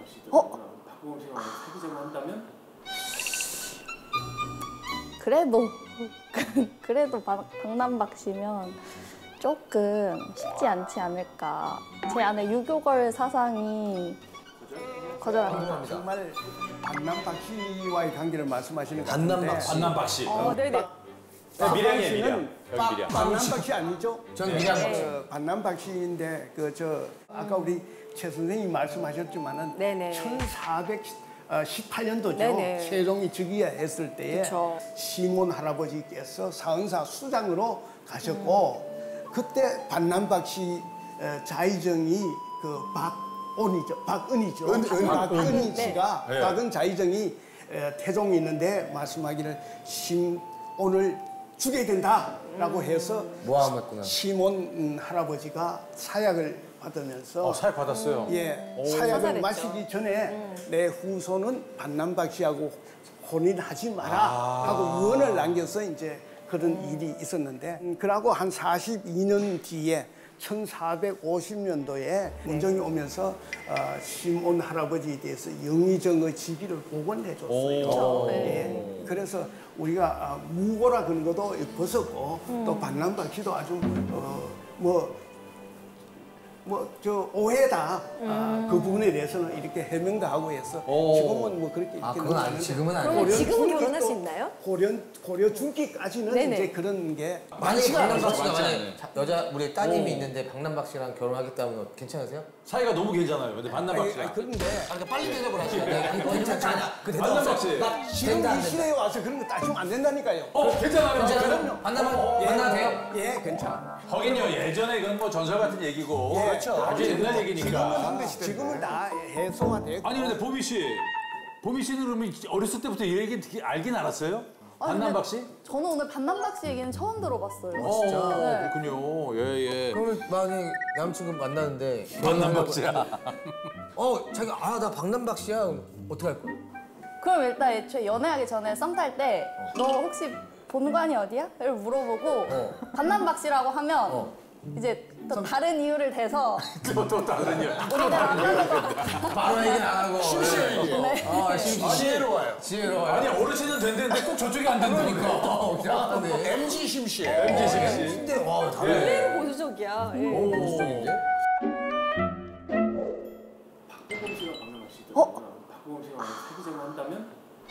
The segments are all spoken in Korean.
박보검 씨가 사귀자고 한다면? 그래도 박남박 씨면 조금 쉽지 않지 않을까. 제 안에 유교걸 사상이 거절합니다. 정말 박남박 씨와의 관계를 말씀하시는 것 같은데. 박남박 씨. 네네. 미량이에요, 미량. 박남박 씨 아니죠? 저는 미량 씨. 박남박 씨인데 아까 우리 최 선생님이 말씀하셨지만은 네네. 1418년도죠. 네네. 세종이 즉위했을 때에 그쵸. 시몬 할아버지께서 사은사 수장으로 가셨고 그때 박남박 씨 자의정이 박은희죠. 박은희 씨가 박은 자의정이 태종이 있는데 말씀하기를 시몬을 죽여야 된다라고 해서 모함했구나. 시몬 할아버지가 사약을 받으면서 사약 받았어요. 사약을 사살했죠. 마시기 전에 내 후손은 박남박 씨하고 혼인하지 마라 하고 유언을 남겨서 이제 그런 일이 있었는데 그러고 한 42년 뒤에 1450년도에 문정이 오면서 시몬 할아버지에 대해서 영의정의 직위를 복원해 줬어요. 그래서 우리가 무고라 그런 것도 벗었고 또 박남박 씨도 아주 오해다. 그 부분에 대해서는 이렇게 해명도 하고 해서 지금은 뭐 그렇게 이렇게 그건 아니, 지금은 아니에요. 그러면 지금은 결혼할 수 있나요? 고려 중기까지는 네네. 이제 그런 게 만약에 박남박 씨가 많지 만약에 않아요. 여자 우리 따님이 있는데 박남박 씨랑 결혼하겠다면 괜찮으세요? 사이가 너무 괜찮아요. 근데 박남박 씨랑. 그런데 그러니까 빨리 대답을 하셔야 돼. 괜찮지 않아. 그 대답 박남박 씨. 지금 이 시대에 와서 그런 거 따지면 안 된다니까요. 괜찮아요. 괜찮아요? 만나면 돼요? 예, 괜찮아. 거긴요, 예전에 그건 뭐 전설 같은 얘기고. 그렇죠. 아주 옛날 얘기니까. 지금은 다 해소화되고. 아니, 근데 보미 씨는 그러면 어렸을 때부터 이 얘기 알긴 알았어요? 박남박 씨? 저는 오늘 박남박 씨 얘기는 처음 들어봤어요. 진짜? 네. 그렇군요. 예. 그러면 만약에 남친구 만나는데 박남박 씨야. 자기가 나 박남박 씨야. 어떻게 할 거야? 그럼 일단 애초에 연애하기 전에 썸 탈 때 너 혹시 본관이 어디야? 를 물어보고 박남박 씨라고 하면 이제 또 다른 이유를 대서 또 다른 일. 우리는 안 맞는 것 같아. 바로 얘기는 안 하고. 심시해, 이게. 지혜로워요. 지혜로워요. 아니, 어르신은 된다는데 꼭 저쪽이 안 된다니까. MG 심씨. MG 심씨. 근데 다른 의외로 보수적이야. 보수적인데? 박보검 씨와 박남박 씨도 박보검 씨가 사귀자고 한다면?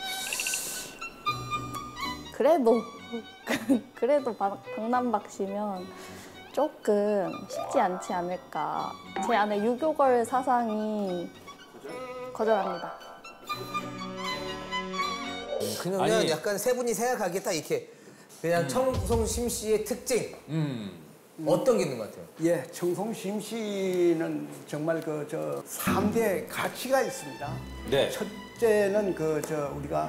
그래도 박남박 씨면 조금 쉽지 않지 않을까. 제 안에 유교걸 사상이 거절합니다. 그러면 약간 세 분이 생각하기에 딱 이렇게 그냥 청송심 씨의 특징 어떤 게 있는 것 같아요? 예, 청송심 씨는 정말 3대 가치가 있습니다. 네. 첫째는 우리가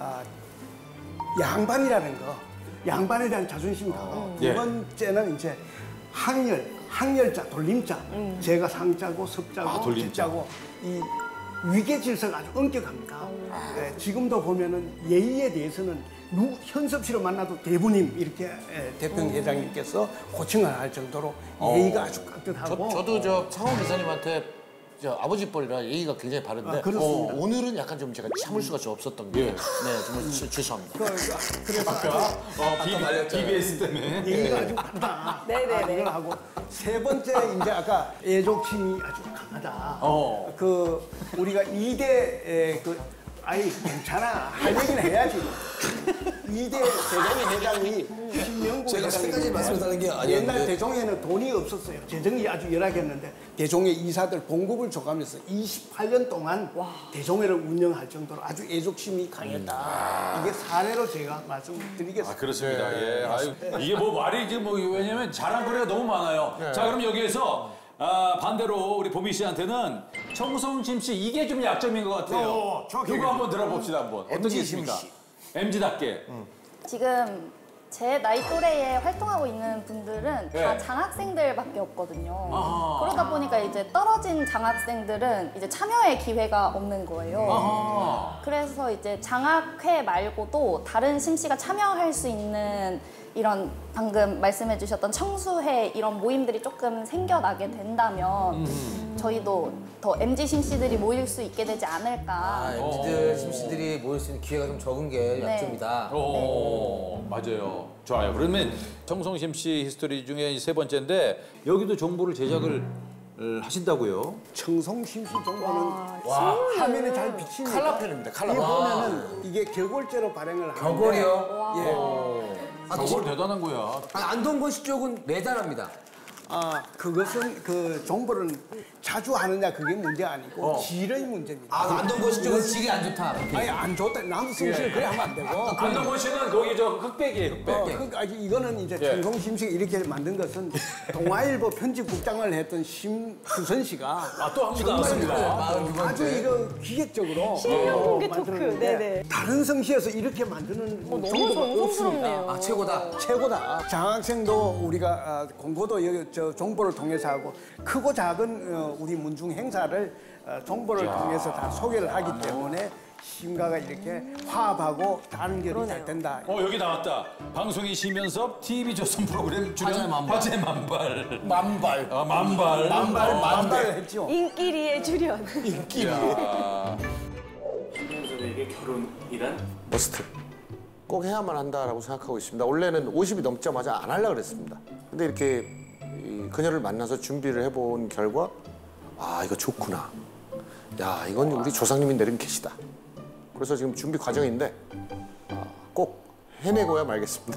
양반이라는 거, 양반에 대한 자존심이 강하고 두 번째는 이제 항열자, 돌림자. 제가 상자고 섭자고 돌림자. 제자고 이 위계 질서가 아주 엄격합니다. 지금도 보면은 예의에 대해서는 현섭 씨를 만나도 대부님 이렇게 대평 회장님께서 호칭을 할 정도로 예의가 아주 깍듯하고. 저도 창원 기사님한테 아버지 뻘이라 예의가 굉장히 바른데 그렇습니다. 오늘은 약간 좀 제가 참을 수가 좀 없었던 게 정말 죄송합니다. 그래서 BBS 때문에. 예의가 아주 바르다. 네네네. 이걸 하고 세 번째 이제 아까 애족심이 아주 강하다. 우리가 2대 괜찮아 할 얘기는 해야지. 2대 대종회 회장이 신명국 제가 세 가지 말씀드리는 게 아니었는데 옛날 대종회는 돈이 없었어요. 재정이 아주 열악했는데 대종회 이사들 봉급을 줘가면서 28년 동안 대종회를 운영할 정도로 아주 애족심이 강했다. 이게 사례로 제가 말씀드리겠습니다. 그렇습니다. 예. 이게 뭐 말이 왜냐면 자랑거리가 너무 많아요. 자, 그럼 여기에서 반대로 우리 보미 씨한테는 청송심 씨 이게 좀 약점인 것 같아요. 이거 한번 들어봅시다. 한번. 어떻게 있습니까? MZ답게. 지금 제 나이 또래에 활동하고 있는 분들은 다 장학생들밖에 없거든요. 그러다 보니까 이제 떨어진 장학생들은 이제 참여의 기회가 없는 거예요. 그래서 이제 장학회 말고도 다른 심씨가 참여할 수 있는 이런 방금 말씀해 주셨던 청수회 이런 모임들이 조금 생겨나게 된다면 저희도 더 MZ 심씨들이 모일 수 있게 되지 않을까. 아, MZ들, 심씨들이 모일 수 있는 기회가 좀 적은 게 네. 약점이다. 맞아요. 좋아요. 그러면 정성심 씨 히스토리 중에 세 번째인데 여기도 정보를 제작을 하신다고요? 청송심시 정보는 화면에 잘 비치니까 칼라펜입니다. 칼라펜. 이거 보면은 이게 격월제로 발행을 하는데 격월이요? 예. 정말 대단한 거야. 안동권 씨 쪽은 매달합니다. 그것은 그 정보를 자주 하느냐 그게 문제 아니고 질의 문제입니다. 안동권 씨 쪽은 질이 안 좋다. 아니 안 좋다. 남성실 그래 하면 안 되고. 안동권 씨는 거기 저 흑백이에요, 흑백. 이거는 이제 청송심시가 이렇게 만든 것은 동아일보 편집국장을 했던 심수선 씨가 또 합니다. 맞습니다. 아주 이거 기획적으로 실명공개 토크. 만들었는데 네네. 다른 성시에서 이렇게 만드는 너무 정보가 정성스럽네요. 없습니다. 최고다. 최고다. 장학생도 우리가 공고도 여기 저 정보를 통해서 하고 크고 작은 우리 문중 행사를 정보를 통해서 다 소개를 하기 때문에 심가가 이렇게 화합하고 다른 결이 잘 된다. 여기 나왔다. 방송인 심연섭 TV 조선 프로그램 출연 화제 만발. 만발. 만발 했죠. 인기리의 출연. 신현섭에게 결혼이란? 머스트. 꼭 해야만 한다라고 생각하고 있습니다. 원래는 50이 넘자마자 안 하려고 그랬습니다. 근데 이렇게 그녀를 만나서 준비를 해본 결과 이거 좋구나. 야, 이건 우리 조상님이 내린 계시다. 그래서 지금 준비 과정인데 꼭 해내고야 말겠습니다.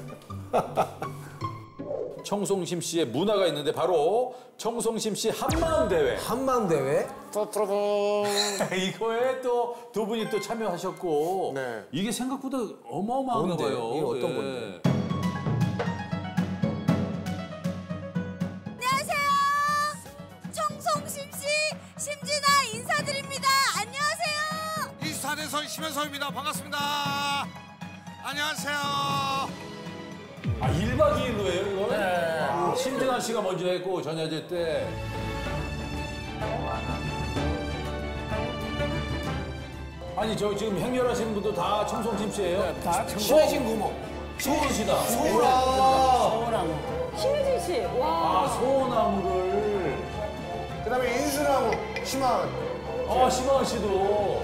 청송심 씨의 문화가 있는데 바로 청송심 씨 한마음 대회. 한마음 대회. 이거에 또 두 분이 또 참여하셨고 네. 이게 생각보다 어마어마한 뭔데? 거예요. 이게 어떤 예. 건데? 안녕하세요. 청송심 씨, 심진아 인사드립니다. 안녕하세요. 이산에서 심현섭입니다. 반갑습니다. 안녕하세요. 1박 2일로예요, 이거는? 심진아 씨가 먼저 했고 전야제 때. 아니 저 지금 행렬하시는 분도 다 청송심 씨예요? 다 신혜진 구모. 소원 씨다. 신혜진 씨. 와. 소원나무를. 그다음에 인수나무, 희망. 심하은 씨도.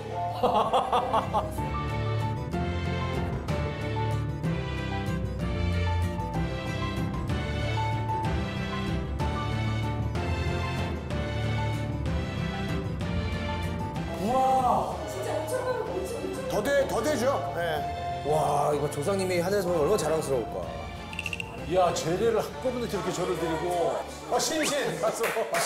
더 되죠. 네. 와, 이거 조상님이 하늘에서 보면 얼마나 자랑스러울까. 야, 제례를 한꺼번에 저렇게 절을 드리고. 심신! 갔어.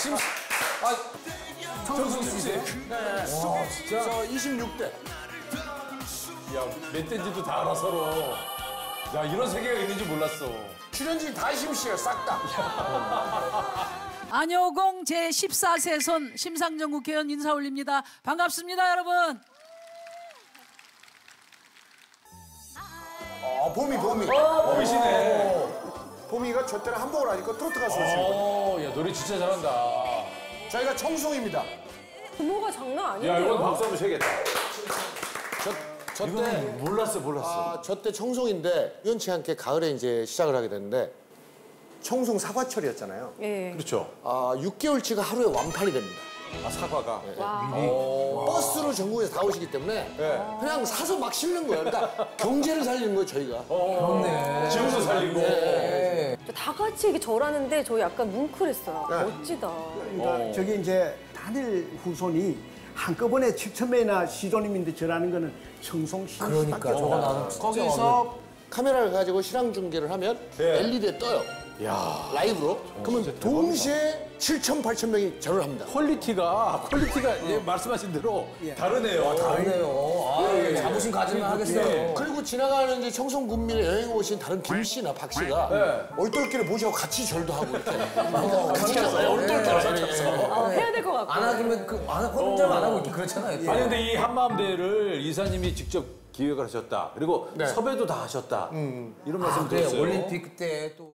청송심 씨. 저 26대. 야, 몇 대인지도 다 알아, 서로. 야, 이런 세계가 있는지 몰랐어. 출연진 다 심씨예요, 싹 다. 안효공 제14세손 심상정 국회의원 인사 올립니다. 반갑습니다, 여러분. 봄이. 봄이시네. 봄이가 저 때는 한복을 하니까 트로트 가수로 지금. 야, 노래 진짜 잘한다. 저희가 청송입니다. 규모가 장난 야, 아닌데요? 이건 박수 한번 쳐야겠다. 저 이건 때 몰랐어. 저 때 청송인데 우연치 않게 가을에 이제 시작을 하게 됐는데 청송 사과철이었잖아요. 예. 그렇죠. 6개월치가 하루에 완판이 됩니다. 사과가. 버스로 전국에서 다 오시기 때문에 그냥 사서 막 실는 거예요. 그러니까 경제를 살리는 거예요, 저희가. 그렇네. 지금도 살리고. 다 같이 이렇게 절하는데 저 약간 뭉클했어요. 멋지다. 그러니까 저기 이제 단일 후손이 한꺼번에 7,000명이나 시도님인데 저라는 거는 청송심시밖에 그러니까 저거 나는 거기서 카메라를 가지고 실황 중계를 하면 LED에 떠요. 라이브로. 그러면 동시에 7,000, 8,000명이 절을 합니다. 퀄리티가 예, 말씀하신 대로 다르네요. 다르네요. 자부심 가지면 하겠어요. 그리고 지나가는 이제 청송 군민에 여행 오신 다른 김 씨나 박 씨가 얼떨결에 모시고 같이 절도 하고 이렇게. 같이 갔어요. 얼떨결에. 해야 될 것 같고. 안 하면 혼자 안 하고 그렇잖아요. 아니 근데 이 한마음대회를 이사님이 직접 기획을 하셨다. 그리고 섭외도 다 하셨다. 이런 말씀 그래, 들었어요. 올림픽 때 또.